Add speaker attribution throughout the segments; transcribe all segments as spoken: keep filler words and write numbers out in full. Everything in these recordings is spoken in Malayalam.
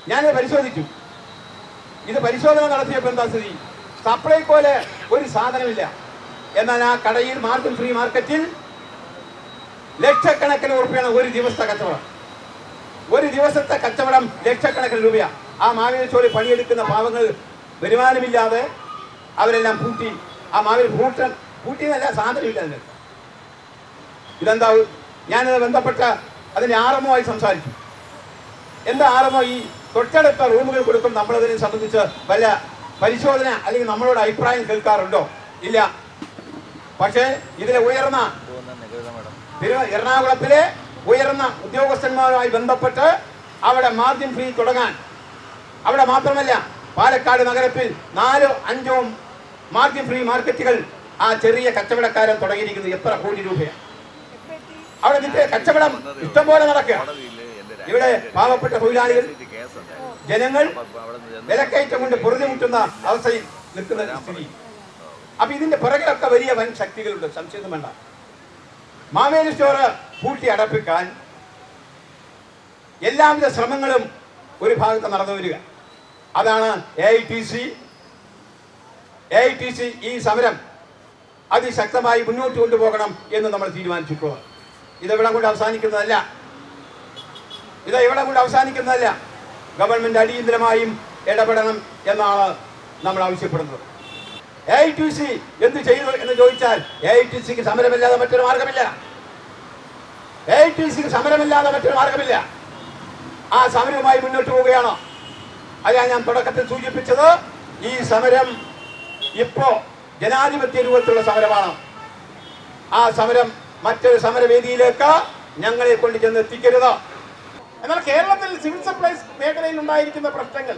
Speaker 1: ഞാനിത് പരിശോധിച്ചു. ഇത് പരിശോധന നടത്തിയപ്പോൾ എന്താ സ്ഥിതി? സപ്ലൈകോയില് ഒരു സാധനമില്ല. എന്നാൽ ആ കടയിൽ മാർജിൻ ഫ്രീ മാർക്കറ്റിൽ ലക്ഷക്കണക്കിന് രൂപയാണ് ഒരു ദിവസത്തെ കച്ചവടം. ഒരു ദിവസത്തെ കച്ചവടം ലക്ഷക്കണക്കിന് രൂപയാണ്. ആ മാവിന ചോലി പണിയെടുക്കുന്ന പാവങ്ങൾ വരുമാനമില്ലാതെ അവരെല്ലാം പൂട്ടി. ആ മാവിൽ പൂട്ടൻ പൂട്ടിയെന്നല്ല, സാധനമില്ല അതിന്. ഇതെന്താ? ഞാനത് ബന്ധപ്പെട്ട അതിൻ്റെ ആറമോമായി സംസാരിച്ചു. എന്താ ആറമോ ഈ തൊട്ടടുത്ത റൂമുകൾ കൊടുക്കും നമ്മളതിനെ സംബന്ധിച്ച് വല്ല പരിശോധന അല്ലെങ്കിൽ നമ്മളോട് അഭിപ്രായം കേൾക്കാറുണ്ടോ? ഇല്ല. പക്ഷേ ഇതിലെ ഉയർന്ന എറണാകുളത്തിലെ ഉയർന്ന ഉദ്യോഗസ്ഥന്മാരുമായി ബന്ധപ്പെട്ട് അവിടെ മാർജിൻ ഫ്രീ തുടങ്ങാൻ, അവിടെ മാത്രമല്ല പാലക്കാട് നഗരത്തിൽ നാലോ അഞ്ചോ മാർജിൻ ഫ്രീ മാർക്കറ്റുകൾ ആ ചെറിയ കച്ചവടക്കാരൻ തുടങ്ങിയിരിക്കുന്നത്. എത്ര കോടി രൂപയാണ് അവിടെ നിന്റെ കച്ചവടം ഇഷ്ടംപോലെ നടക്കുക. ഇവിടെ പാവപ്പെട്ട തൊഴിലാളികൾ, ജനങ്ങൾ വിലക്കയറ്റം കൊണ്ട് പൊറുതിമുട്ടുന്ന അവസ്ഥയിൽ നിൽക്കുന്ന സ്ഥിതി. അപ്പൊ ഇതിന്റെ പുറകിലൊക്കെ വലിയ വൻ ശക്തികളുണ്ട്, സംശയം വേണ്ട. മാവേലി സ്റ്റോറ് പൂട്ടി അടപ്പിക്കാൻ എല്ലാവിധ ശ്രമങ്ങളും ഒരു ഭാഗത്ത് നടന്നു വരിക. അതാണ് A I T C A I T C ഈ സമരം അതിശക്തമായി മുന്നോട്ട് കൊണ്ടുപോകണം എന്ന് നമ്മൾ തീരുമാനിച്ചിട്ടുള്ളത്. ഇതെവിടെ കൊണ്ട് അവസാനിക്കുന്നതല്ല ഇത് എവിടെ കൊണ്ട് അവസാനിക്കുന്നതല്ല ഗവൺമെന്റ് അടിയന്തരമായും ഇടപെടണം എന്നാണ് നമ്മൾ ആവശ്യപ്പെടുന്നത്. എ ഐ ടി സി എന്ത് ചെയ്തു എന്ന് ചോദിച്ചാൽ എ ഐ ടി സിക്ക് സമരമില്ലാതെ മറ്റൊരു മാർഗമില്ല. എ ഐ ടി സിക്ക് സമരമില്ലാതെ മറ്റൊരു മാർഗമില്ല. ആ സമരവുമായി മുന്നോട്ട് പോവുകയാണ്. അതാണ് ഞാൻ തുടക്കത്തിൽ സൂചിപ്പിച്ചത്. ഈ സമരം ഇപ്പോ ജനാധിപത്യ രൂപത്തിലുള്ള സമരമാണ്. ആ സമരം മറ്റൊരു സമരവേദിയിലേക്ക് ഞങ്ങളെ കൊണ്ട് ചെന്ന് എത്തിക്കരുത്.
Speaker 2: എന്നാൽ കേരളത്തിൽ സിവിൽ സപ്ലൈസ് മേഖലയിൽ ഉണ്ടായിരിക്കുന്ന പ്രശ്നങ്ങൾ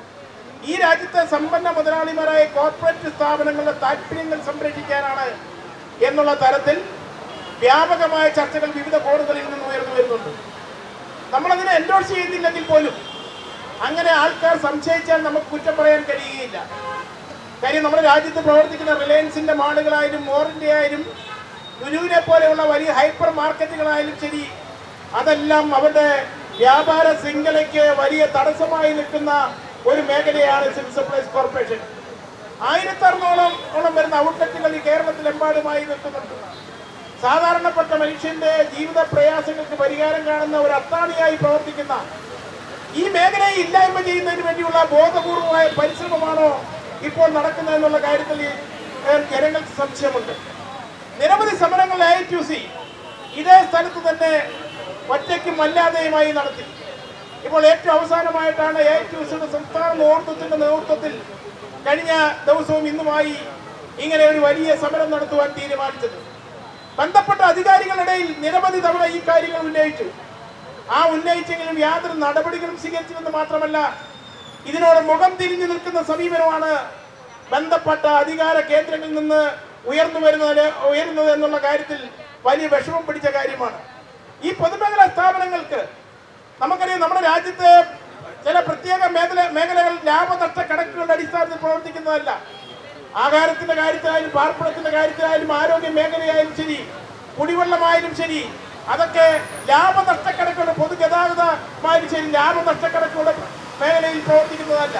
Speaker 2: ഈ രാജ്യത്തെ സമ്പന്ന മുതലാളിമാരായ കോർപ്പറേറ്റ് സ്ഥാപനങ്ങളുടെ താല്പര്യങ്ങൾ സംരക്ഷിക്കാനാണ് എന്നുള്ള തരത്തിൽ വ്യാപകമായ ചർച്ചകൾ വിവിധ കോണുകളിൽ നിന്ന് ഉയർന്നു വരുന്നുണ്ട്. നമ്മളതിനെ എൻഡോഴ്സ് ചെയ്യുന്നില്ലെങ്കിൽ പോലും അങ്ങനെ ആൾക്കാർ സംശയിച്ചാൽ നമുക്ക് കുറ്റം പറയാൻ കഴിയുകയില്ല. കാര്യം നമ്മുടെ രാജ്യത്ത് പ്രവർത്തിക്കുന്ന റിലയൻസിന്റെ മാളുകളായാലും മോറിന്റെ ആയാലും ലുലുവിനെ പോലെയുള്ള വലിയ ഹൈപ്പർ മാർക്കറ്റുകളായാലും ശരി, അതെല്ലാം അവരുടെ വ്യാപാര ശൃംഖലയ്ക്ക് വലിയ തടസ്സമായി നിൽക്കുന്ന ഒരു മേഖലയാണ് സിവിൽ സപ്ലൈസ് കോർപ്പറേഷൻ. ആയിരത്തി അറുന്നൂറോളം ഓളം വരുന്ന ഔട്ട്ലെറ്റുകൾ ഈ കേരളത്തിലെമ്പാടുമായി നിൽക്കുന്നുണ്ട്. സാധാരണപ്പെട്ട മനുഷ്യന്റെ ജീവിത പ്രയാസങ്ങൾക്ക് പരിഹാരം കാണുന്ന ഒരു അത്താണിയായി പ്രവർത്തിക്കുന്ന ഈ മേഖലയെ ഇല്ലായ്മ ചെയ്യുന്നതിന് വേണ്ടിയുള്ള ബോധപൂർവമായ പരിശ്രമമാണോ ഇപ്പോൾ നടക്കുന്നതെന്നുള്ള കാര്യത്തിൽ ജനങ്ങൾക്ക് സംശയമുണ്ട്. നിരവധി സമരങ്ങൾ A I T U C ഇതേ സ്ഥലത്ത് തന്നെ ഒറ്റയ്ക്കും അല്ലാതെയുമായി നടത്തി. ഇപ്പോൾ ഏറ്റവും അവസാനമായിട്ടാണ് എ ഐ ടി യു സിയുടെ സംസ്ഥാന നേതൃത്വത്തിന്റെ നേതൃത്വത്തിൽ കഴിഞ്ഞ ദിവസവും ഇന്നുമായി ഇങ്ങനെ ഒരു വലിയ സമരം നടത്തുവാൻ തീരുമാനിച്ചത്. ബന്ധപ്പെട്ട അധികാരികളുടെയിൽ നിരവധി തവണ ഈ കാര്യങ്ങൾ ഉന്നയിച്ചു. ആ ഉന്നയിച്ചെങ്കിലും യാതൊരു നടപടികളും സ്വീകരിച്ചില്ലെന്ന് മാത്രമല്ല, ഇതിനോട് മുഖം തിരിഞ്ഞു നിൽക്കുന്ന സമീപനമാണ് ബന്ധപ്പെട്ട അധികാര കേന്ദ്രങ്ങളിൽ നിന്ന് ഉയർന്നു വരുന്നത് ഉയരുന്നത് എന്നുള്ള കാര്യത്തിൽ വലിയ വിഷമം പിടിച്ച കാര്യമാണ്. ഈ പൊതുമേഖലാ സ്ഥാപനങ്ങൾക്ക് നമുക്കറിയാം, നമ്മുടെ രാജ്യത്തെ ചില പ്രത്യേക മേഖല മേഖലകൾ ലാഭനഷ്ട കണക്കുകളുടെ അടിസ്ഥാനത്തിൽ പ്രവർത്തിക്കുന്നതല്ല. ആഹാരത്തിന്റെ കാര്യത്തിലായാലും പാർപ്പിടത്തിന്റെ കാര്യത്തിലായാലും ആരോഗ്യ മേഖലയായാലും ശരി, കുടിവെള്ളമായാലും ശരി, അതൊക്കെ ലാഭനഷ്ടക്കണക്കുകളുടെ പൊതുഗതാഗതമായാലും ശരി ലാഭനഷ്ടക്കണക്കുകളുടെ മേഖലയിൽ പ്രവർത്തിക്കുന്നതല്ല.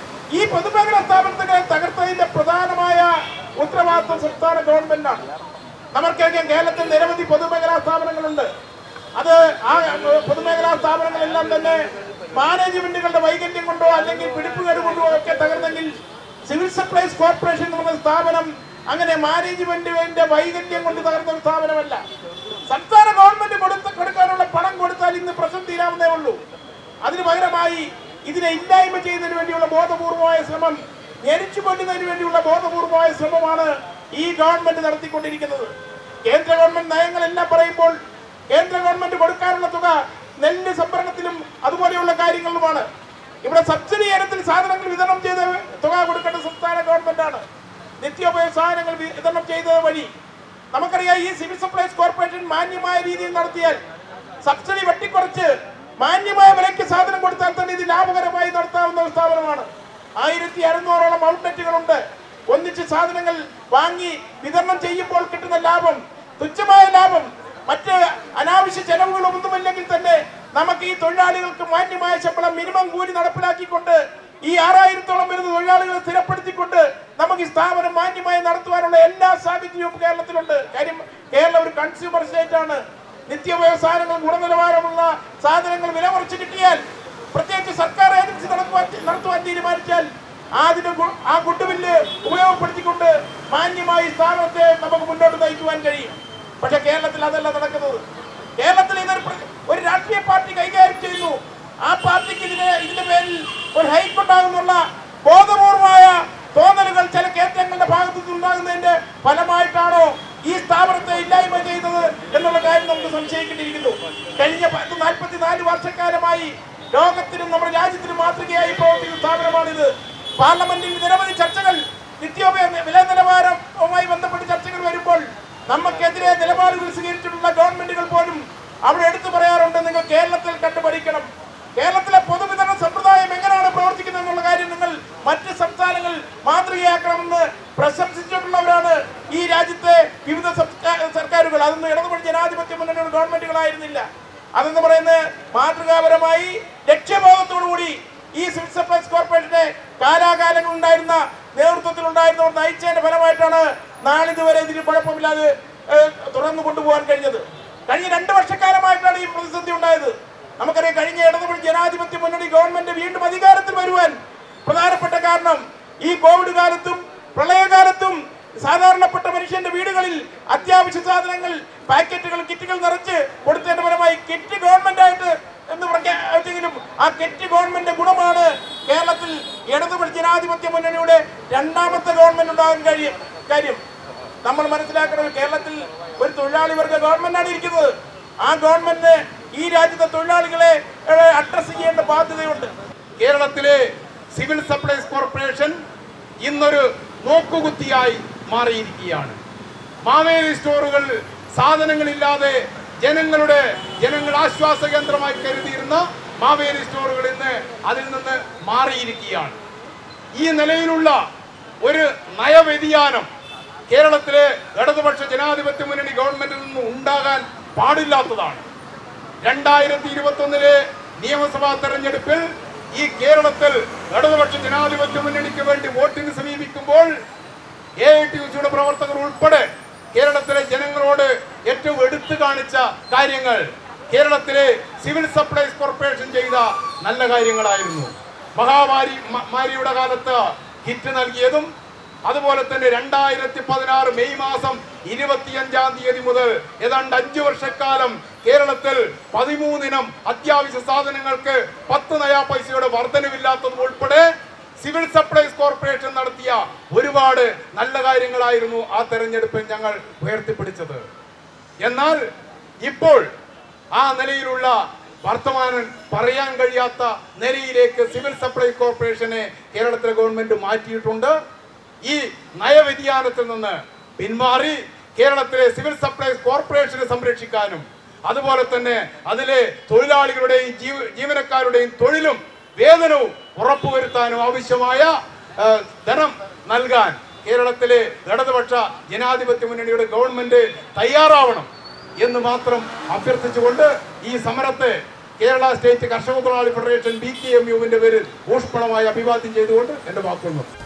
Speaker 2: ഈ പൊതുമേഖലാ സ്ഥാപനങ്ങളെ തകർത്തതിന്റെ പ്രധാനമായ ഉത്തരവാദിത്വം സംസ്ഥാന ഗവൺമെന്റാണ്. നമുക്കറിയാം, കേരളത്തിൽ നിരവധി പൊതുമേഖലാ സ്ഥാപനങ്ങളുണ്ട്. അത് ആ പൊതുമേഖലാ സ്ഥാപനങ്ങളെല്ലാം തന്നെ മാനേജ്മെന്റുകളുടെ വൈകല്യം കൊണ്ടോ അല്ലെങ്കിൽ പിടിപ്പുകേട് കൊണ്ടോ ഒക്കെ തകർന്നെങ്കിൽ സിവിൽ സപ്ലൈസ് കോർപ്പറേഷൻ എന്ന സ്ഥാപനം അങ്ങനെ മാനേജ്മെന്റിന്റെ വൈകല്യം കൊണ്ട് തകർന്ന ഒരു സ്ഥാപനമല്ല. സംസ്ഥാന ഗവൺമെന്റ് കൊടുത്ത കൊടുക്കാനുള്ള പണം കൊടുത്താൽ ഇന്ന് പ്രശ്നം തീരാവുന്നേ ഉള്ളൂ. അതിന് പകരമായി ഇതിനെ ഇല്ലായ്മ ചെയ്യുന്നതിന് വേണ്ടിയുള്ള ബോധപൂർവമായ ശ്രമം, ഞെരിച്ചു കൊല്ലുന്നതിന് വേണ്ടിയുള്ള ബോധപൂർവമായ ശ്രമമാണ് ഈ ഗവൺമെന്റ് നടത്തിക്കൊണ്ടിരിക്കുന്നത്. കേന്ദ്ര ഗവൺമെന്റ് നയങ്ങളെല്ലാം പറയുമ്പോൾ കേന്ദ്ര ഗവൺമെന്റ് കൊടുക്കാനുള്ള തുക നെല്ല് സംഭരണത്തിലും അതുപോലെയുള്ള കാര്യങ്ങളിലുമാണ്. ഇവിടെ സബ്സിഡി ഇനത്തിൽ സാധനങ്ങൾ വിതരണം ചെയ്ത തുക കൊടുക്കേണ്ട സംസ്ഥാന ഗവൺമെന്റാണ്. നിത്യോപയോഗ സാധനങ്ങൾ വിതരണം ചെയ്തത് വഴി നമുക്കറിയാം, ഈ സിവിൽ സപ്ലൈസ് കോർപ്പറേഷൻ മാന്യമായ രീതിയിൽ നടത്തിയാൽ, സബ്സിഡി വെട്ടിക്കുറച്ച് മാന്യമായ വിലയ്ക്ക് സാധനം കൊടുത്താൽ തന്നെ ഇത് ലാഭകരമായി നടത്താവുന്ന ഒരു സ്ഥാപനമാണ്. ആയിരത്തി അറുന്നൂറോളം ഔട്ട്ലെറ്റുകളുണ്ട്. ഒന്നിച്ച് സാധനങ്ങൾ വാങ്ങി വിതരണം ചെയ്യുമ്പോൾ കിട്ടുന്ന ലാഭം, തുച്ഛമായ ലാഭം, മറ്റ് അനാവശ്യ ചെലവുകളൊന്നുമില്ലെങ്കിൽ തന്നെ നമുക്ക് ഈ തൊഴിലാളികൾക്ക് മാന്യമായ ശമ്പളം മിനിമം കൂലി നടപ്പിലാക്കിക്കൊണ്ട് ഈ ആറായിരത്തോളം വരുന്ന തൊഴിലാളികളെ സ്ഥിരപ്പെടുത്തിക്കൊണ്ട് നമുക്ക് ഈ സ്ഥാപനം മാന്യമായി നടത്തുവാനുള്ള എല്ലാ സാഹചര്യവും കേരളത്തിലുണ്ട്. കാര്യം കേരളം ഒരു കൺസ്യൂമർ സ്റ്റേറ്റ് ആണ്. നിത്യോപയോഗ സാധനങ്ങൾ ഗുണനിലവാരമുള്ള സാധനങ്ങൾ വില കുറച്ച് കിട്ടിയാൽ, പ്രത്യേകിച്ച് സർക്കാർ ഏജൻസി നടത്തുവാൻ നടത്തുവാൻ തീരുമാനിച്ചാൽ അതിന് ആ ഗുഡ്വില്ല് ഉപയോഗപ്പെടുത്തിക്കൊണ്ട് മാന്യമായി സ്ഥാപനത്തെ നമുക്ക് മുന്നോട്ട് നയിക്കുവാൻ കഴിയും. പക്ഷെ കേരളത്തിൽ അതല്ല നടക്കുന്നത്. കേരളത്തിൽ ഇതൊരു ഒരു രാഷ്ട്രീയ പാർട്ടി കൈകാര്യം ചെയ്യുന്നു. ആ പാർട്ടിക്ക് ഇതിന് ഇതിന്റെ പേരിൽ ഒരു ഹൈക്കോട്ടാകുന്നുള്ള ബോധപൂർവമായ തോന്നലുകൾ ചില കേന്ദ്രങ്ങളുടെ ഭാഗത്തു നിന്നുണ്ടാകുന്നതിന്റെ ഫലമായിട്ടാണോ ഈ സ്ഥാപനത്തെ ഇല്ലായ്മ ചെയ്തത് എന്നുള്ള കാര്യം നമുക്ക് സംശയിക്കേണ്ടിയിരിക്കുന്നു. കഴിഞ്ഞ പത്ത് നാൽപ്പത്തിനാല് വർഷക്കാലമായി ലോകത്തിനും നമ്മുടെ രാജ്യത്തിനും മാതൃകയായി പ്രവർത്തിക്കുന്ന സ്ഥാപനമാണിത്. പാർലമെന്റിൽ നിരവധി ചർച്ചകൾ, നിത്യോപയോഗ വില നിലവാരവുമായി ബന്ധപ്പെട്ട് ചർച്ചകൾ വരുമ്പോൾ നമുക്കെതിരെ നിലപാടുകൾ സ്വീകരിച്ചിട്ടുള്ള ഗവൺമെന്റുകൾ പോലും അവിടെ എടുത്തു പറയാറുണ്ട്, നിങ്ങൾ കേരളത്തിൽ കണ്ടുപഠിക്കണം, കേരളത്തിലെ പൊതുവിതരണ സമ്പ്രദായം എങ്ങനെയാണ് പ്രവർത്തിക്കുന്നത് എന്നുള്ള കാര്യം നിങ്ങൾ മറ്റ് സംസ്ഥാനങ്ങൾ മാതൃകയാക്കണമെന്ന് പ്രശംസിച്ചിട്ടുള്ളവരാണ് ഈ രാജ്യത്തെ വിവിധ സർക്കാരുകൾ. അതൊന്നും ഇടതുപക്ഷ ജനാധിപത്യ മുന്നണിയുടെ ഗവൺമെന്റുകളായിരുന്നില്ല. അതെന്ന് പറയുന്നത് മാതൃകാപരമായി ലക്ഷ്യബോധത്തോടുകൂടി ഈ സിവിൽ സപ്ലൈസ് കോർപ്പറേഷന്റെ കാലാകാലങ്ങൾ ഉണ്ടായിരുന്ന നേതൃത്വത്തിലുണ്ടായിരുന്നവർ നയിച്ചതിന്റെ ഫലമായിട്ടാണ് നാളിതുവരെ ഇതിന് കുഴപ്പമില്ലാതെ തുറന്നു കൊണ്ടുപോകാൻ കഴിഞ്ഞത്. കഴിഞ്ഞ രണ്ട് വർഷക്കാലമായിട്ടാണ് ഈ പ്രതിസന്ധി ഉണ്ടായത്. നമുക്കറിയാം, കഴിഞ്ഞ ഇടതുപക്ഷ ജനാധിപത്യ മുന്നണി ഗവൺമെന്റ് വീണ്ടും അധികാരത്തിൽ വരുവാൻ പ്രധാനപ്പെട്ട കാരണം ഈ കോവിഡ് കാലത്തും പ്രളയകാലത്തും സാധാരണപ്പെട്ട മനുഷ്യന്റെ വീടുകളിൽ അത്യാവശ്യ സാധനങ്ങൾ, പാക്കറ്റുകൾ, കിറ്റുകൾ നിറച്ച് കൊടുത്തതിന്റെ ഫലമായി കിറ്റ് ഗവൺമെന്റ് ആയിട്ട് എന്ന് പ്രഖ്യാപിച്ചെങ്കിലും ആ കിറ്റ് ഗവൺമെന്റ് ഗുണമാണ് കേരളത്തിൽ ഇടതുപക്ഷ ജനാധിപത്യ മുന്നണിയുടെ രണ്ടാമത്തെ ഗവൺമെന്റ് ഉണ്ടാകാൻ കഴിയും കാര്യം നമ്മൾ മനസ്സിലാക്കുന്നത്. കേരളത്തിൽ ഒരു തൊഴിലാളി വർഗ ഗവൺമെന്റാണ് ഇരിക്കുന്നത്. ആ ഗവൺമെന്റിന് ഈ രാജ്യത്തെ തൊഴിലാളികളെ അഡ്രസ് ചെയ്യേണ്ട ബാധ്യതയുണ്ട്.
Speaker 3: കേരളത്തിലെ സിവിൽ സപ്ലൈസ് കോർപ്പറേഷൻ ഇന്നൊരു നോക്കുകുത്തിയായി മാറിയിരിക്കുകയാണ്. മാവേലി സ്റ്റോറുകൾ സാധനങ്ങളില്ലാതെ ജനങ്ങളുടെ ജനങ്ങൾ ആശ്വാസ കേന്ദ്രമായി കരുതിയിരുന്ന മാവേലി സ്റ്റോറുകൾ ഇന്ന് അതിൽ നിന്ന് മാറിയിരിക്കുകയാണ്. ഈ നിലയിലുള്ള ഒരു നയവ്യതിയാനം കേരളത്തിലെ ഇടതുപക്ഷ ജനാധിപത്യ മുന്നണി ഗവൺമെന്റിൽ നിന്നും ഉണ്ടാകാൻ പാടില്ലാത്തതാണ്. രണ്ടായിരത്തി ഇരുപത്തി ഒന്നിലെ നിയമസഭാ തെരഞ്ഞെടുപ്പിൽ ഈ കേരളത്തിൽ ഇടതുപക്ഷ ജനാധിപത്യ മുന്നണിക്ക് വേണ്ടി വോട്ടിന് സമീപിക്കുമ്പോൾ എ ഐ ടി യു സിയുടെ പ്രവർത്തകർ ഉൾപ്പെടെ കേരളത്തിലെ ജനങ്ങളോട് ഏറ്റവും എടുത്തു കാണിച്ച കാര്യങ്ങൾ കേരളത്തിലെ സിവിൽ സപ്ലൈസ് കോർപ്പറേഷൻ ചെയ്ത നല്ല കാര്യങ്ങളായിരുന്നു. മഹാമാരി മാരിയുടെ കാലത്ത് കിറ്റ് നൽകിയതും, അതുപോലെ തന്നെ രണ്ടായിരത്തി പതിനാറ് മെയ് മാസം ഇരുപത്തിയഞ്ചാം തീയതി മുതൽ ഏതാണ്ട് അഞ്ചു വർഷക്കാലം കേരളത്തിൽ പതിമൂന്നിനം അത്യാവശ്യ സാധനങ്ങൾക്ക് പത്ത് നയാ പൈസയുടെ വർധനവില്ലാത്തതും ഉൾപ്പെടെ സിവിൽ സപ്ലൈസ് കോർപ്പറേഷൻ നടത്തിയ ഒരുപാട് നല്ല കാര്യങ്ങളായിരുന്നു ആ തെരഞ്ഞെടുപ്പിൽ ഞങ്ങൾ ഉയർത്തിപ്പിടിച്ചത്. എന്നാൽ ഇപ്പോൾ ആ നിലയിലുള്ള വർത്തമാനം പറയാൻ കഴിയാത്ത നിലയിലേക്ക് സിവിൽ സപ്ലൈസ് കോർപ്പറേഷനെ കേരളത്തിലെ ഗവൺമെന്റ് മാറ്റിയിട്ടുണ്ട്. ഈ നയവ്യതിയാനത്തിൽ നിന്ന് പിന്മാറി കേരളത്തിലെ സിവിൽ സപ്ലൈസ് കോർപ്പറേഷനെ സംരക്ഷിക്കാനും അതുപോലെ തന്നെ അതിലെ തൊഴിലാളികളുടെയും ജീവനക്കാരുടെയും തൊഴിലും വേതനവും ഉറപ്പുവരുത്താനും ആവശ്യമായ ധനം നൽകാൻ കേരളത്തിലെ ഇടതുപക്ഷ ജനാധിപത്യ മുന്നണിയുടെ ഗവൺമെന്റ് തയ്യാറാവണം എന്ന് മാത്രം അഭ്യർത്ഥിച്ചുകൊണ്ട് ഈ സമരത്തെ കേരള സ്റ്റേറ്റ് കർഷക തൊഴിലാളി ഫെഡറേഷൻ ബി കെ എം യുവിന്റെ പേരിൽ ഊഷ്മളമായി അഭിവാദ്യം ചെയ്തുകൊണ്ട് എന്റെ വാക്കുകൾ